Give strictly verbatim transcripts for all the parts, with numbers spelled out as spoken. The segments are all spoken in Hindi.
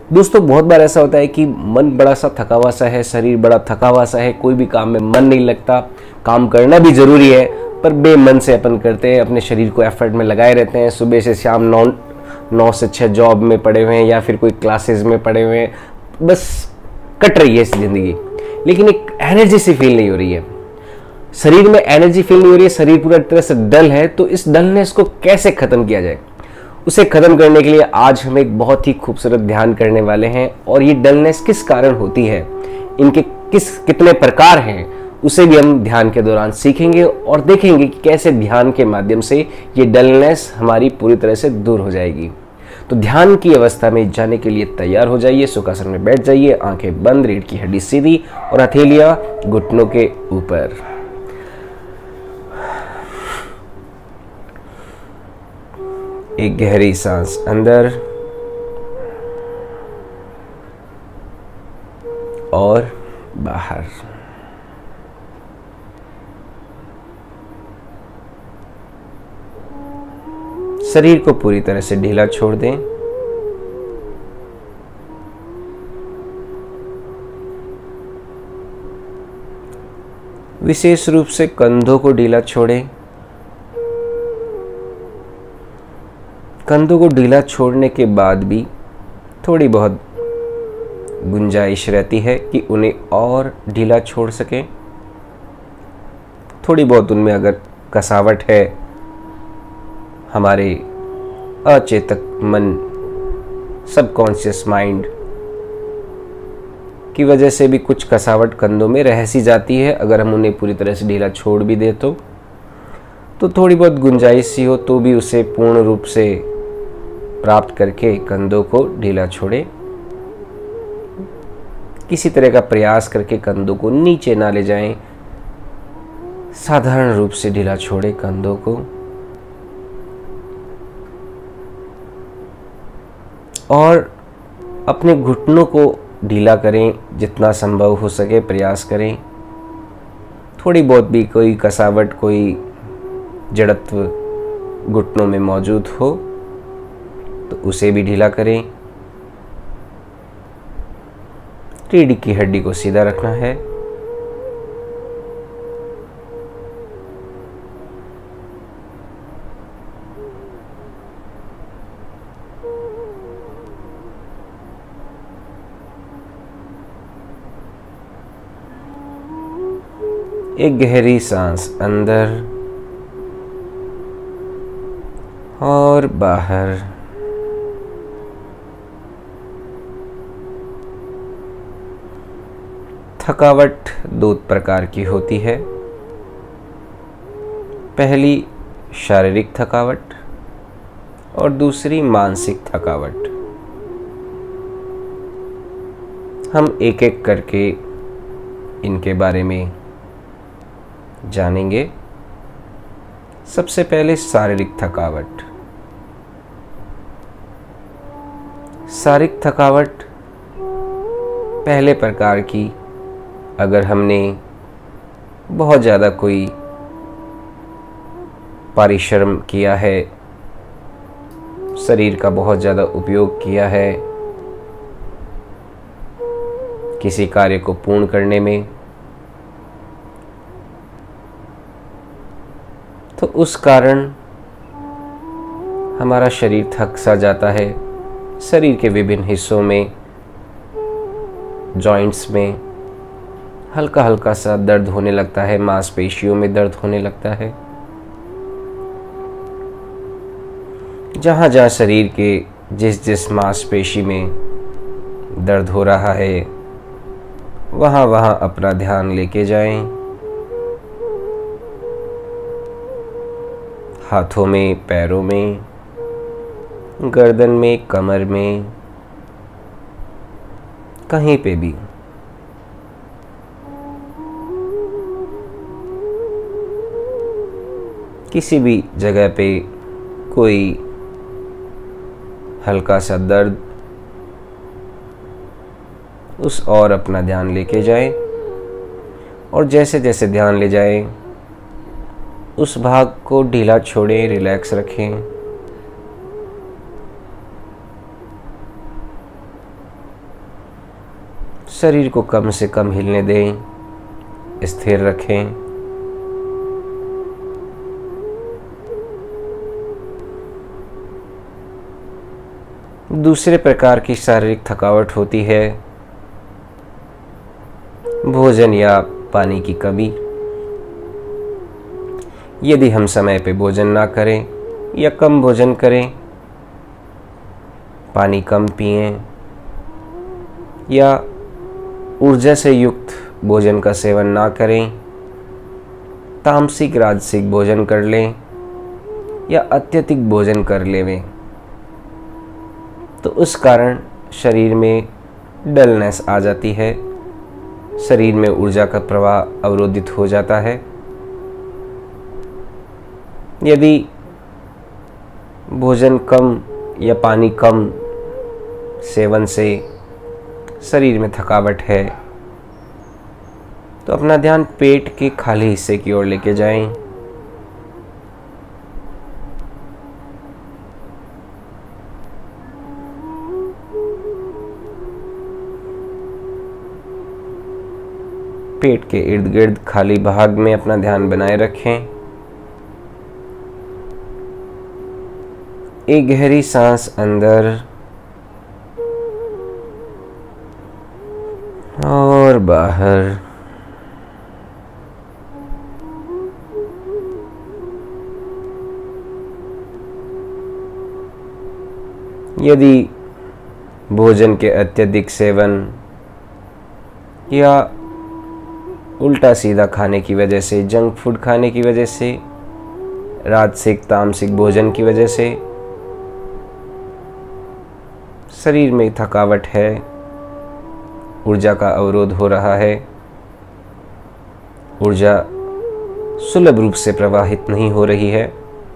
दोस्तों बहुत बार ऐसा होता है कि मन बड़ा सा थका हुआ सा है, शरीर बड़ा थका हुआ सा है, कोई भी काम में मन नहीं लगता। काम करना भी ज़रूरी है पर बेमन से अपन करते हैं, अपने शरीर को एफर्ट में लगाए रहते हैं। सुबह से शाम नौ नौ से छः जॉब में पड़े हुए हैं या फिर कोई क्लासेस में पड़े हुए हैं, बस कट रही है इस ज़िंदगी, लेकिन एक एनर्जी सी फील नहीं हो रही है। शरीर में एनर्जी फील नहीं हो रही है, शरीर पूरा तरह से डल है। तो इस डलनेस को कैसे ख़त्म किया जाए, उसे ख़त्म करने के लिए आज हम एक बहुत ही खूबसूरत ध्यान करने वाले हैं। और ये डलनेस किस कारण होती है, इनके किस कितने प्रकार हैं, उसे भी हम ध्यान के दौरान सीखेंगे और देखेंगे कि कैसे ध्यान के माध्यम से ये डलनेस हमारी पूरी तरह से दूर हो जाएगी। तो ध्यान की अवस्था में जाने के लिए तैयार हो जाइए। सुखासन में बैठ जाइए, आंखें बंद, रीढ़ की हड्डी सीधी और हथेलियां घुटनों के ऊपर। एक गहरी सांस अंदर और बाहर। शरीर को पूरी तरह से ढीला छोड़ दें। विशेष रूप से कंधों को ढीला छोड़ें। कंधों को ढीला छोड़ने के बाद भी थोड़ी बहुत गुंजाइश रहती है कि उन्हें और ढीला छोड़ सकें। थोड़ी बहुत उनमें अगर कसावट है, हमारे अचेतक मन, सबकॉन्शियस माइंड की वजह से भी कुछ कसावट कंधों में रह सी जाती है। अगर हम उन्हें पूरी तरह से ढीला छोड़ भी दे तो तो थोड़ी बहुत गुंजाइश सी हो तो भी उसे पूर्ण रूप से प्राप्त करके कंधों को ढीला छोड़े। किसी तरह का प्रयास करके कंधों को नीचे ना ले जाएं, साधारण रूप से ढीला छोड़े कंधों को। और अपने घुटनों को ढीला करें, जितना संभव हो सके प्रयास करें। थोड़ी बहुत भी कोई कसावट, कोई जड़त्व घुटनों में मौजूद हो तो उसे भी ढीला करें। रीढ़ की हड्डी को सीधा रखना है। एक गहरी सांस अंदर और बाहर। थकावट दो प्रकार की होती है। पहली शारीरिक थकावट और दूसरी मानसिक थकावट। हम एक एक करके इनके बारे में जानेंगे। सबसे पहले शारीरिक थकावट। शारीरिक थकावट पहले प्रकार की, अगर हमने बहुत ज़्यादा कोई परिश्रम किया है, शरीर का बहुत ज़्यादा उपयोग किया है किसी कार्य को पूर्ण करने में, तो उस कारण हमारा शरीर थक सा जाता है। शरीर के विभिन्न हिस्सों में, जॉइंट्स में हल्का हल्का सा दर्द होने लगता है, मांसपेशियों में दर्द होने लगता है। जहाँ जहाँ शरीर के जिस जिस मांसपेशी में दर्द हो रहा है वहाँ वहाँ अपना ध्यान लेके जाएं। हाथों में, पैरों में, गर्दन में, कमर में, कहीं पे भी। किसी भी जगह पे कोई हल्का सा दर्द, उस और अपना ध्यान लेके जाएं। और जैसे जैसे ध्यान ले जाएं उस भाग को ढीला छोड़ें, रिलैक्स रखें। शरीर को कम से कम हिलने दें, स्थिर रखें। दूसरे प्रकार की शारीरिक थकावट होती है भोजन या पानी की कमी। यदि हम समय पे भोजन ना करें या कम भोजन करें, पानी कम पिएं या ऊर्जा से युक्त भोजन का सेवन ना करें, तामसिक राजसिक भोजन कर लें या अत्यधिक भोजन कर लेवें, तो उस कारण शरीर में डलनेस आ जाती है, शरीर में ऊर्जा का प्रवाह अवरोधित हो जाता है। यदि भोजन कम या पानी कम सेवन से शरीर में थकावट है, तो अपना ध्यान पेट के खाली हिस्से की ओर लेके जाएं। पेट के इर्द गिर्द खाली भाग में अपना ध्यान बनाए रखें। एक गहरी सांस अंदर और बाहर। यदि भोजन के अत्यधिक सेवन या उल्टा सीधा खाने की वजह से, जंक फूड खाने की वजह से, राजसिक तामसिक भोजन की वजह से शरीर में थकावट है, ऊर्जा का अवरोध हो रहा है, ऊर्जा सुलभ रूप से प्रवाहित नहीं हो रही है,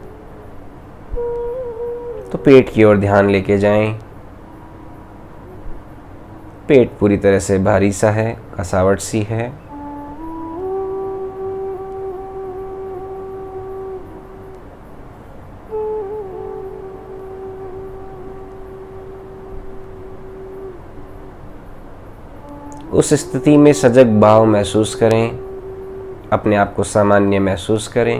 तो पेट की ओर ध्यान लेके जाएं। पेट पूरी तरह से भारी सा है, कसावट सी है। उस स्थिति में सजग भाव महसूस करें, अपने आप को सामान्य महसूस करें।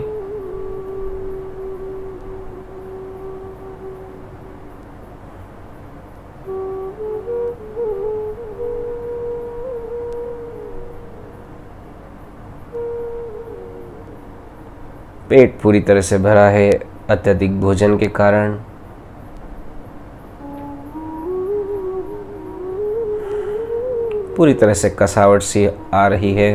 पेट पूरी तरह से भरा है अत्यधिक भोजन के कारण। पूरी तरह से कसावट सी आ रही है।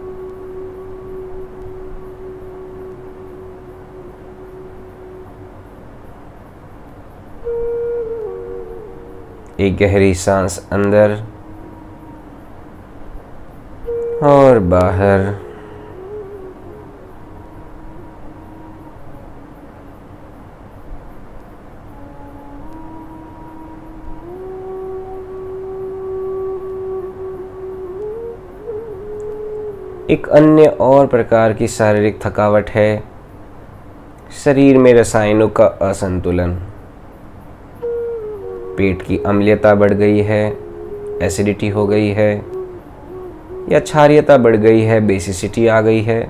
एक गहरी सांस अंदर और बाहर। एक अन्य और प्रकार की शारीरिक थकावट है शरीर में रसायनों का असंतुलन। पेट की अम्लता बढ़ गई है, एसिडिटी हो गई है, या क्षारीयता बढ़ गई है, बेसिसिटी आ गई है,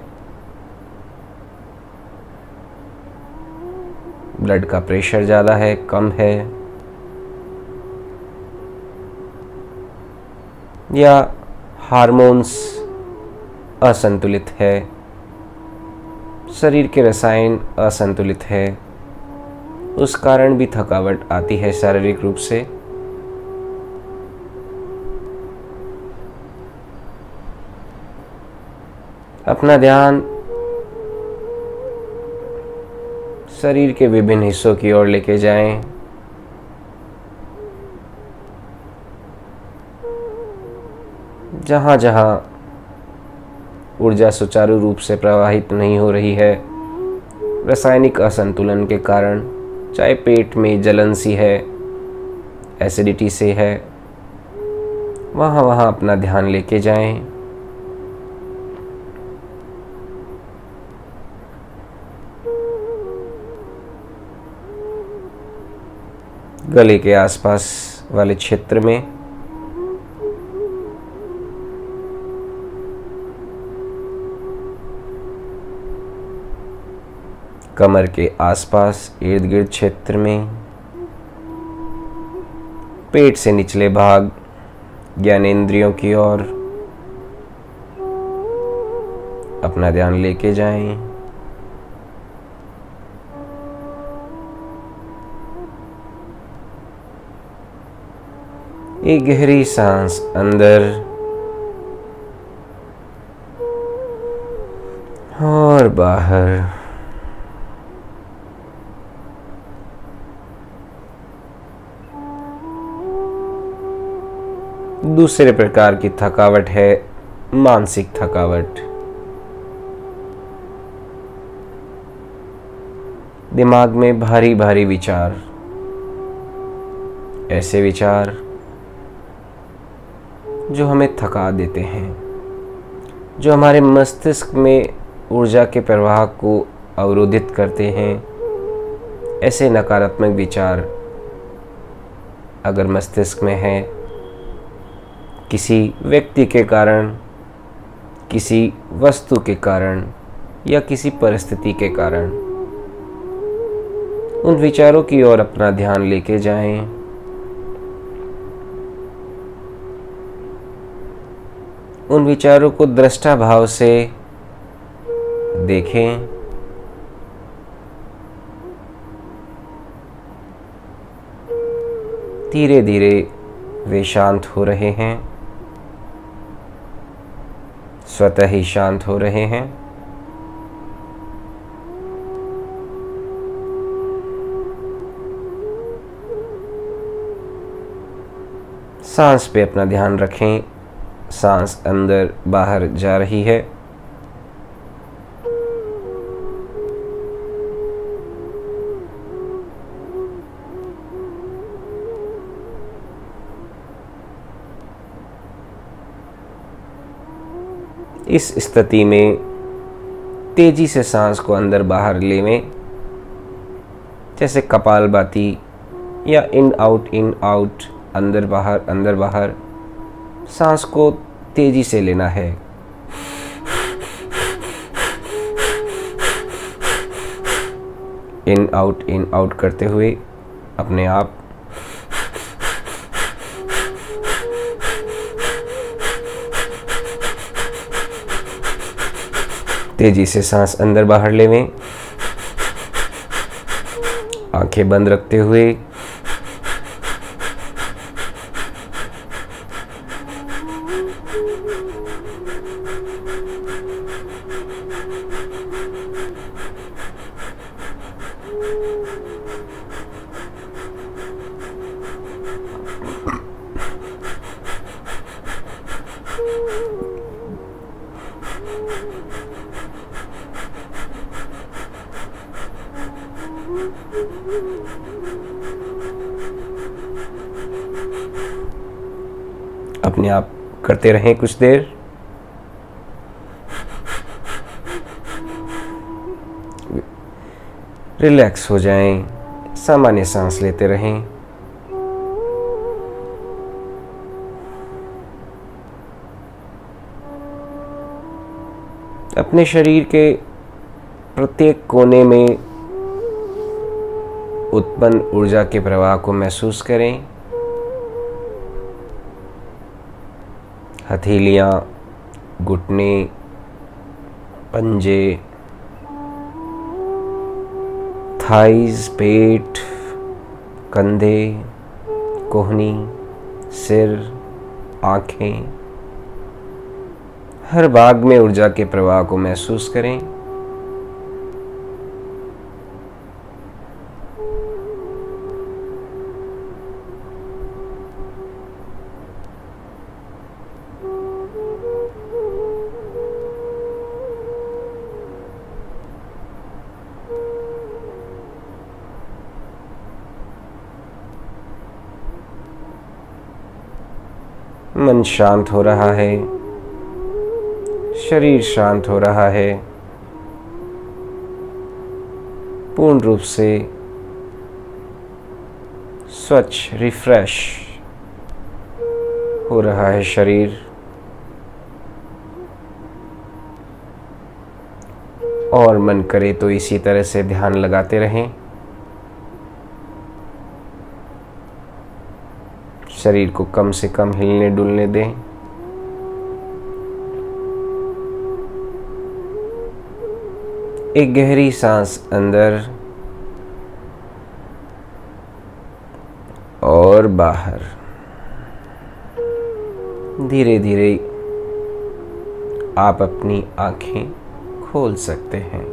ब्लड का प्रेशर ज़्यादा है, कम है, या हार्मोन्स असंतुलित है, शरीर के रसायन असंतुलित है, उस कारण भी थकावट आती है शारीरिक रूप से। अपना ध्यान शरीर के विभिन्न हिस्सों की ओर लेके जाएं। जहां जहां ऊर्जा सुचारू रूप से प्रवाहित नहीं हो रही है रासायनिक असंतुलन के कारण, चाहे पेट में जलन सी है, एसिडिटी से है, वहाँ वहाँ अपना ध्यान लेके जाएं। गले के आसपास वाले क्षेत्र में कमर के आसपास इर्द गिर्द क्षेत्र में, पेट से निचले भाग ज्ञानेंद्रियों की ओर अपना ध्यान लेके जाएं। एक गहरी सांस अंदर और बाहर। दूसरे प्रकार की थकावट है मानसिक थकावट। दिमाग में भारी भारी विचार, ऐसे विचार जो हमें थका देते हैं, जो हमारे मस्तिष्क में ऊर्जा के प्रवाह को अवरोधित करते हैं। ऐसे नकारात्मक विचार अगर मस्तिष्क में है, किसी व्यक्ति के कारण, किसी वस्तु के कारण या किसी परिस्थिति के कारण, उन विचारों की ओर अपना ध्यान लेके जाएं। उन विचारों को दृष्टा भाव से देखें। धीरे धीरे वे शांत हो रहे हैं, स्वतः ही शांत हो रहे हैं। सांस पे अपना ध्यान रखें। सांस अंदर बाहर जा रही है। इस स्थिति में तेजी से सांस को अंदर बाहर लेवें, जैसे कपालभाति या इन आउट इन आउट, अंदर बाहर अंदर बाहर। सांस को तेजी से लेना है। इन आउट इन आउट करते हुए अपने आप तेजी से सांस अंदर बाहर लेवें, आंखें बंद रखते हुए। अपने आप करते रहें कुछ देर। रिलैक्स हो जाएं, सामान्य सांस लेते रहें। अपने शरीर के प्रत्येक कोने में उत्पन्न ऊर्जा के प्रवाह को महसूस करें। हथेलियां, घुटने, पंजे, थाइज, पेट, कंधे, कोहनी, सिर, आँखें, हर भाग में ऊर्जा के प्रवाह को महसूस करें। मन शांत हो रहा है, शरीर शांत हो रहा है, पूर्ण रूप से स्वच्छ, रिफ्रेश हो रहा है शरीर। और मन करे तो इसी तरह से ध्यान लगाते रहें। शरीर को कम से कम हिलने डुलने दें। एक गहरी सांस अंदर और बाहर। धीरे धीरे आप अपनी आंखें खोल सकते हैं।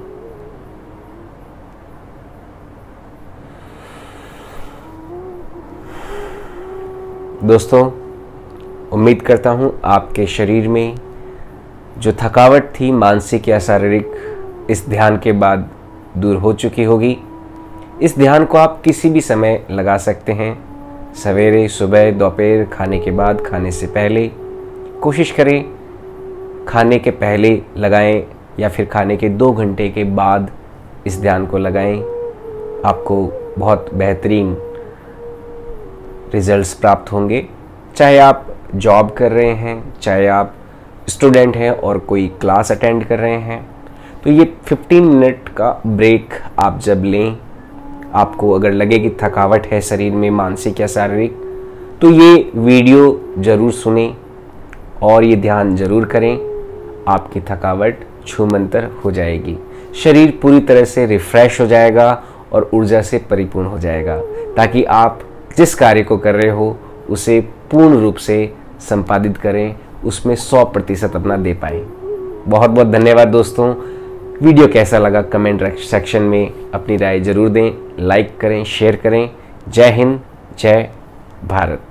दोस्तों, उम्मीद करता हूं आपके शरीर में जो थकावट थी, मानसिक या शारीरिक, इस ध्यान के बाद दूर हो चुकी होगी। इस ध्यान को आप किसी भी समय लगा सकते हैं, सवेरे, सुबह, दोपहर, खाने के बाद, खाने से पहले। कोशिश करें खाने के पहले लगाएं या फिर खाने के दो घंटे के बाद इस ध्यान को लगाएं। आपको बहुत बेहतरीन रिजल्ट्स प्राप्त होंगे। चाहे आप जॉब कर रहे हैं, चाहे आप स्टूडेंट हैं और कोई क्लास अटेंड कर रहे हैं, तो ये पंद्रह मिनट का ब्रेक आप जब लें, आपको अगर लगे कि थकावट है शरीर में, मानसिक या शारीरिक, तो ये वीडियो ज़रूर सुनें और ये ध्यान ज़रूर करें। आपकी थकावट छूमंतर हो जाएगी, शरीर पूरी तरह से रिफ्रेश हो जाएगा और ऊर्जा से परिपूर्ण हो जाएगा, ताकि आप जिस कार्य को कर रहे हो उसे पूर्ण रूप से संपादित करें, उसमें सौ प्रतिशत अपना दे पाएँ। बहुत बहुत धन्यवाद दोस्तों। वीडियो कैसा लगा कमेंट सेक्शन में अपनी राय ज़रूर दें, लाइक करें, शेयर करें। जय हिंद, जय भारत।